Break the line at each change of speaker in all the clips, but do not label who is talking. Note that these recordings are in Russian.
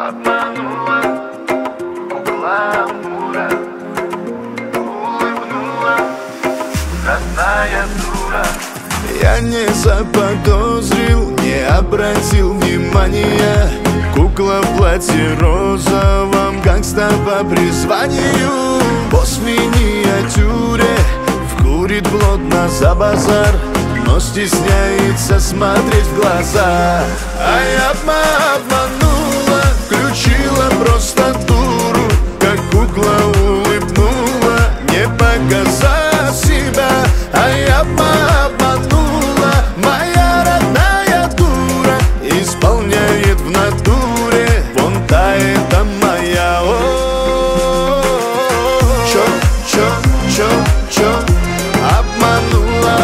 Обманула, кукла Амура, улыбнула, родная дура.
Я не заподозрил, не обратил внимания. Кукла в платье розовом, гангста по призванию. Босс в миниатюре, вкурит плотно за базар, но стесняется смотреть в глаза. А я обманула, включила просто дуру, как кукла улыбнула, не показав себя. А я обманула, моя родная дура, исполняет в натуре, вон та это моя. Чё, обманула,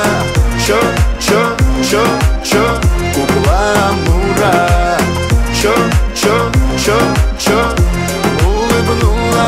чё, кукла Амура. Чё, улыбнула,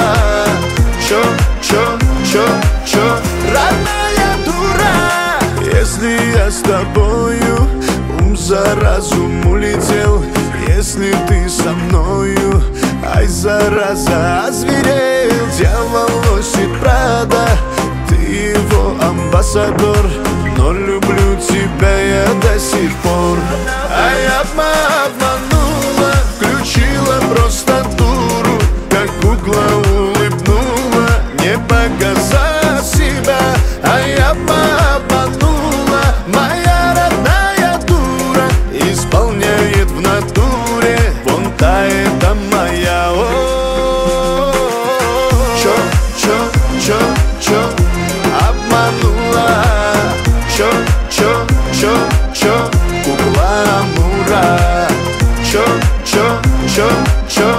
чё, родная дура. Если я с тобою, ум за разум улетел. Если ты со мною, ай, зараза, озверел. Дьявол носит Прада, ты его амбассадор, но люблю тебя я до сих пор. А я обманула, включила просто дуру, как кукла улыбнула, не показав себя. А я обманула, моя родная дура, исполняет в натуре, вон та это моя. Чё, обманула, чё, кукла Амура. Чё,